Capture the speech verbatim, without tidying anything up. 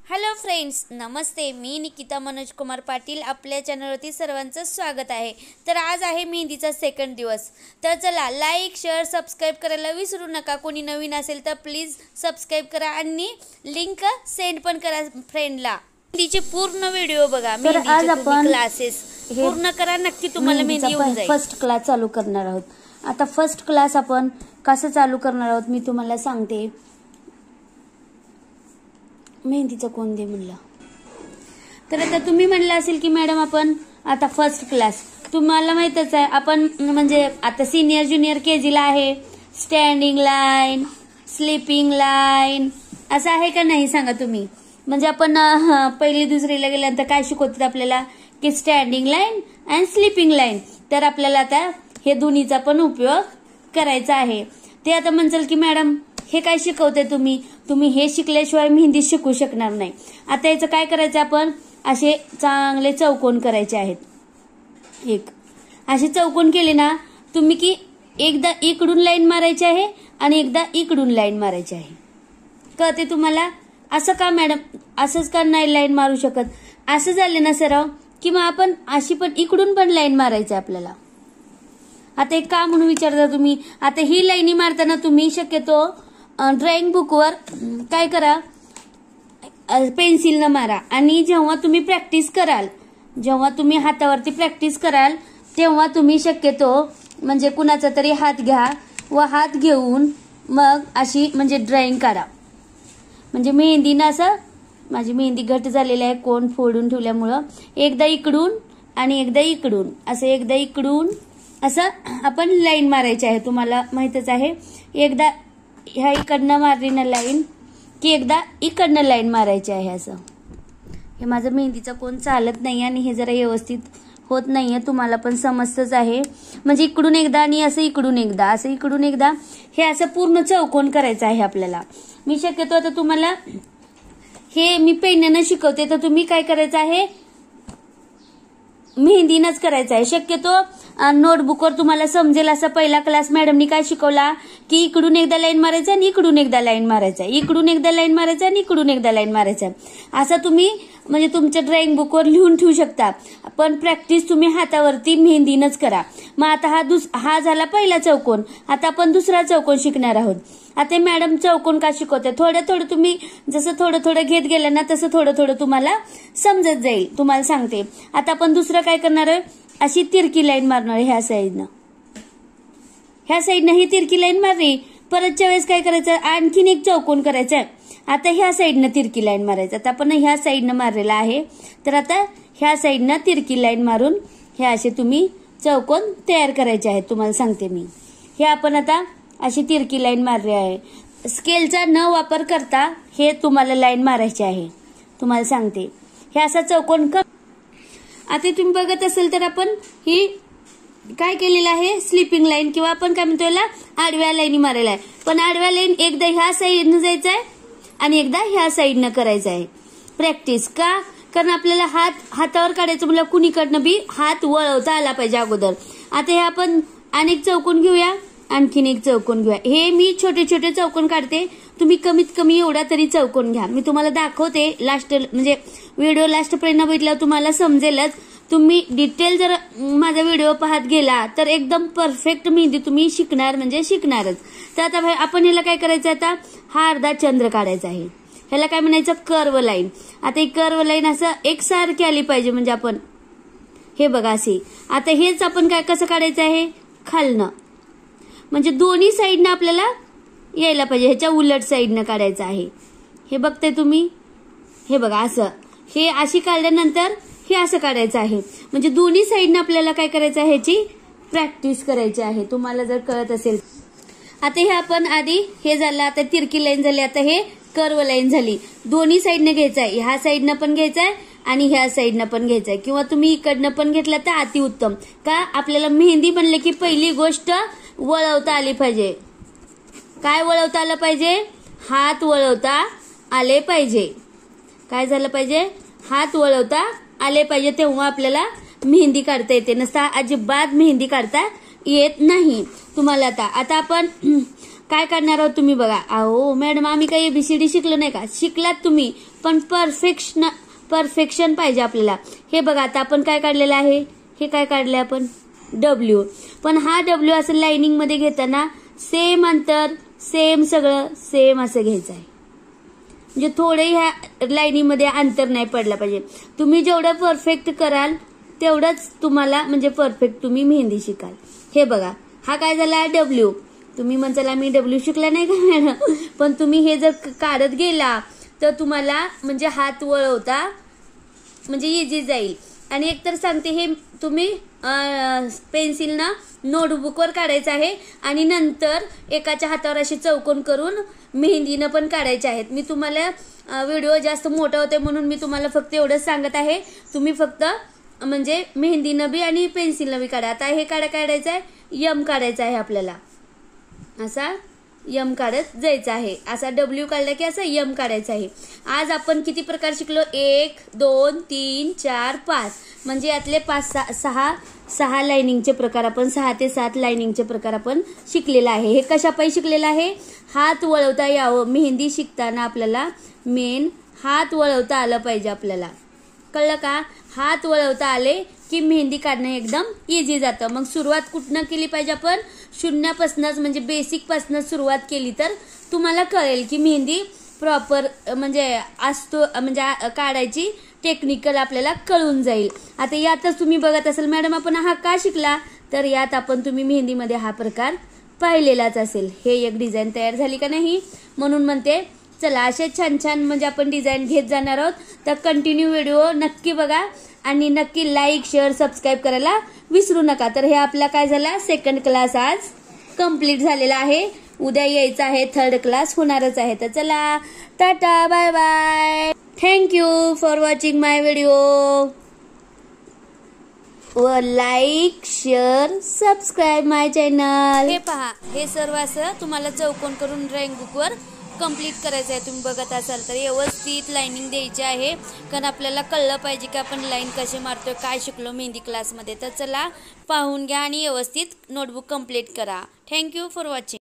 Hello friends, नमस्ते. मी निकिता मनोज कुमार पाटील. आपल्या चॅनलवरती सर्वांचं स्वागत आहे. तर आज आहे मेहंदीचा सेकंड दिवस. तर चला, लाईक शेअर सबस्क्राईब करायला विसरू नका. कोणी नवीन असेल तर प्लीज सबस्क्राईब करा आणि लिंक सेंड पण करा फ्रेंडला. मेहंदीचे पूर्ण व्हिडिओ बघा. तर आज आपण क्लासेस पूर्ण करा, नक्की तुम्हाला मेहंदी येऊन जाईल. फर्स्ट क्लास चालू करणार आहोत. आता फर्स्ट क्लास आपण कसं चालू करणार आहोत मी तुम्हाला सांगते. मेहंदीचा कोण दे म्हणला. तर आता तुम्ही म्हणलं असेल की मॅडम आपण आता फर्स्ट क्लास, तुम्हाला माहितच आहे आपण म्हणजे आता सिनियर ज्युनियर केजीला आहे. स्टँडिंग लाईन, स्लीपिंग लाईन असं आहे का नाही सांगा तुम्ही. म्हणजे आपण पहिली दुसरीला गेल्यानंतर काय शिकवतात आपल्याला की standing line and sleeping line. तर आपल्याला आता हे दोन्हीचा पण उपयोग करायचा आहे. ते आता म्हणसाल की मॅडम हे काय शिकवते तुम्ही तुम्ही हे शिकल्याशिवाय मेहंदी शिकू शकणार नाही. आता याचं काय करायचं, आपण असे चांगले चौकोन करायचे आहेत. एक असे चौकोन केले ना तुम्ही की एकदा इकडून लाईन मारायची आहे आणि एकदा इकडून लाईन मारायची आहे. कळते तुम्हाला. असं का मॅडम, असंच का नाही लाईन मारू शकत. असं झालं ना सराव किंवा आपण अशी पण इकडून पण लाईन मारायची आपल्याला. आता एक का म्हणून विचारता तुम्ही. आता ही लाईनी मारताना तुम्ही शक्यतो ड्रॉइंग बुकवर काय करा, पेन्सिलनं मारा. आणि जेव्हा तुम्ही प्रॅक्टिस कराल, जेव्हा तुम्ही हातावरती प्रॅक्टिस कराल तेव्हा तुम्ही शक्यतो म्हणजे कुणाचा तरी हात घ्या व हात घेऊन मग अशी म्हणजे ड्रॉइंग करा. म्हणजे मेहंदीनं असं, माझी मेहंदी घट झालेली आहे कोण फोडून ठेवल्यामुळं, एकदा इकडून आणि एकदा इकडून असं एकदा इकडून असं आपण लाईन मारायची आहे. तुम्हाला माहितच आहे. एकदा ह्या इकडनं मारली ना लाईन की एकदा इकडनं लाईन मारायची आहे. असं हे माझं मेहंदीचा कोण चालत नाही आणि हे जरा व्यवस्थित होत नाहीये. तुम्हाला पण समजतच आहे. म्हणजे इकडून एकदा आणि असं इकडून एकदा, असं इकडून एकदा, हे असं पूर्ण चौकोन करायचं आहे आपल्याला. मी शक्यतो आता तुम्हाला हे मी पेननं शिकवते तर तुम्ही काय करायचं आहे, मेहंदीनच करायचं आहे. शक्यतो नोटबुकवर तुम्हाला समजेल असं पहिला क्लास मॅडमनी काय शिकवला की इकडून एकदा लाईन मारायचं आणि इकडून एकदा लाईन मारायचं, इकडून एकदा लाईन मारायचं आणि इकडून एकदा लाईन मारायचं. असं तुम्ही म्हणजे तुमच्या ड्रॉइंग बुकवर लिहून ठेवू शकता. पण प्रॅक्टिस तुम्ही हातावरती मेहंदीनच करा. मग आता हा दुस हा झाला पहिला चौकोन. आता आपण दुसरा चौकोन शिकणार आहोत. आता मॅडम चौकोन का शिकवते, थोडं थोडं तुम्ही जसं थोडं थोडं घेत गेलं ना तसं थोडं थोडं तुम्हाला समजत जाईल. तुम्हाला सांगते. आता आपण दुसरं काय करणार आहे, अशी तिरकी लाईन मारणार आहे. ह्या साईडनं ह्या साईडनं ही तिरकी लाईन मारली. परतच्या वेळेस काय करायचं, आणखीन एक चौकोन करायचा आहे. आता ह्या साईडनं तिरकी लाईन मारायचं. आता आपण ह्या साईडनं मारलेला आहे तर आता ह्या साईडनं तिरकी लाईन मारून हे असे तुम्ही चौकोन तयार करायचे आहेत. तुम्हाला सांगते मी. हे आपण आता अशी तिरकी लाईन मारली आहे. स्केलचा न वापर करता हे तुम्हाला लाईन मारायची आहे. तुम्हाला सांगते. हे असा चौकोन कर. आता तुम्ही बघत असेल तर आपण ही काय केलेलं आहे, स्लीपिंग लाईन किंवा आपण काय म्हणतो याला आडव्या लाईनी मारायला आहे. पण आडव्या लाईन एकदा ह्या साईडनं जायचं आहे आणि एकदा ह्या साईडनं करायचं आहे. प्रॅक्टिस का, कारण आपल्याला हात हातावर काढायचं म्हणजे कुणीकडनं बी हात वळवता आला पाहिजे अगोदर. आता हे आपण अनेक चौकोन घेऊया, आणखीन एक चौकोन घेऊया. हे मी छोटे छोटे चौकोन काढते. तुम्ही कमीत कमी एवढा तरी चौकोन घ्या. मी तुम्हाला दाखवते लास्ट म्हणजे व्हिडिओ लास्ट पर्यंत बघितल्यावर तुम्हाला समजेलच. तुम्ही डिटेल जर माझा व्हिडिओ पाहत गेला तर एकदम परफेक्ट मेहंदी तुम्ही शिकणार म्हणजे शिकणारच. तर आता आपण ह्याला काय करायचं, आता हा अर्धा चंद्र काढायचा आहे. ह्याला काय म्हणायचं, कर्व लाईन. आता ही कर्व लाईन असं एकसारखी आली पाहिजे. म्हणजे आपण हे बघा असे. आता हेच आपण काय कसं काढायचं आहे, खालनं म्हणजे दोन्ही साईडनं आपल्याला यायला पाहिजे. ह्याच्या उलट साईडनं काढायचं आहे. हे बघताय तुम्ही. हे बघा असं हे अशी काढल्यानंतर हे असं काढायचं आहे. म्हणजे दोन्ही साईडनं आपल्याला काय करायचं आहे, ह्याची प्रॅक्टिस करायची आहे. तुम्हाला जर कळत असेल. आता हे आपण आधी हे झालं, आता तिरकी लाईन झाली, आता हे कर्व लाईन झाली. दोन्ही साईडनं घ्यायचं आहे. ह्या साईडनं पण घ्यायचं आहे आणि ह्या साईडनं पण घ्यायचं आहे. किंवा तुम्ही इकडनं पण घेतला तर अतिउत्तम. का, आपल्याला मेहंदी बनले की पहिली गोष्ट वळवता आली पाहिजे. काय वळवता आलं पाहिजे, हात वळवता आले पाहिजे. काय झालं पाहिजे, हात वळवता आले पाहिजे. तेव्हा आपल्याला मेहंदी काढता येते. नसता अजिबात मेहंदी काढता येत नाही तुम्हाला. आता आता आपण काय करणार आहोत तुम्ही बघा. अहो मॅडम आम्ही काही एबीसीडी शिकलो नाही का, शिकलात तुम्ही, पण परफेक्शन परफेक्शन पाहिजे आपल्याला. हे बघा आता आपण काय काढलेलं आहे, हे काय काढले आपण डब्ल्यू. पण हा डब्ल्यू असं लाइनिंग मध्ये घेताना सेम अंतर, सेम सगळं सेम असं घ्यायचं आहे. म्हणजे थोडे ह्या लाईनीमध्ये अंतर नाही पडलं पाहिजे. तुम्ही जेवढं परफेक्ट कराल तेवढंच तुम्हाला म्हणजे परफेक्ट तुम्ही मेहंदी शिकाल. हे बघा हा काय झाला डब्ल्यू. तुम्ही म्हणताला मी डब्ल्यू शिकला नाही का मॅडम, पण तुम्ही हे जर काढत गेला तर तुम्हाला म्हणजे हात वळवता म्हणजे इझी जाईल. आणि एकतर सांगते हे तुम्ही पेन्सिलनं नोटबुकवर काढायचं आहे आणि नंतर एकाच्या हातावर अशी चौकोन करून मेहंदीनं पण काढायचे आहेत. मी तुम्हाला व्हिडिओ जास्त मोठा होते म्हणून मी तुम्हाला फक्त एवढंच सांगत आहे. तुम्ही फक्त म्हणजे मेहंदीनं बी आणि पेन्सिलनं बी काढा. आता हे काढा काढायचं आहे, यम काढायचा आहे आपल्याला. असा यम काढत जायचं आहे. असा डब्ल्यू काढला की असं यम काढायचं आहे. आज आपण किती प्रकार शिकलो, एक दोन तीन चार पाच, म्हणजे यातले पाच सहा सहा सहा लाइनिंगचे प्रकार आपण सहा ते सात लाइनिंगचे प्रकार आपण शिकलेला आहे. हे कशापायी शिकलेलं आहे, हात वळवता यावं. मेहंदी शिकताना आपल्याला मेन हात वळवता आलं पाहिजे आपल्याला, कळलं का. हात वळवता आले की मेहंदी काढणं एकदम इझी जातं. मग सुरुवात कुठनं केली पाहिजे आपण, शून्यापासूनच म्हणजे बेसिक पासून सुरुवात केली तर तुम्हाला कळेल की मेहंदी प्रॉपर म्हणजे असतो म्हणजे काढायची टेक्निकल आपल्याला कळून जाईल. आता यातच तुम्ही बघत असाल मॅडम आपण हा का शिकला, तर यात आपण तुम्ही मेहंदीमध्ये हा प्रकार पाहिलेलाच असेल. हे एक डिझाईन तयार झाली का नाही, म्हणून म्हणते चला असे छान छान म्हणजे आपण डिझाईन घेत जाणार आहोत. तर कंटिन्यू व्हिडिओ नक्की बघा आणि नक्की लाईक शेअर सबस्क्राईब करायला विसरू नका. तर हे आपला काय झाला सेकंड क्लास आज कंप्लीट झालेला आहे. उद्या यायचं आहे, थर्ड क्लास होणारच आहे. तर चला tata bye bye. Thank you for watching my video व like share subscribe my channel. हे पहा, हे सर्व असं तुम्हाला चौकोन करून ड्रॉइंग बुकवर कंप्लीट करायचं आहे. तुम्ही बघत असाल तर व्यवस्थित लाइनिंग द्यायची आहे, कारण आपल्याला कळलं पाहिजे की आपण लाईन कसे मारतोय, काय शिकलो मेहंदी क्लासमध्ये. तर चला पाहून घ्या आणि व्यवस्थित नोटबुक कंप्लीट करा. Thank you for watching.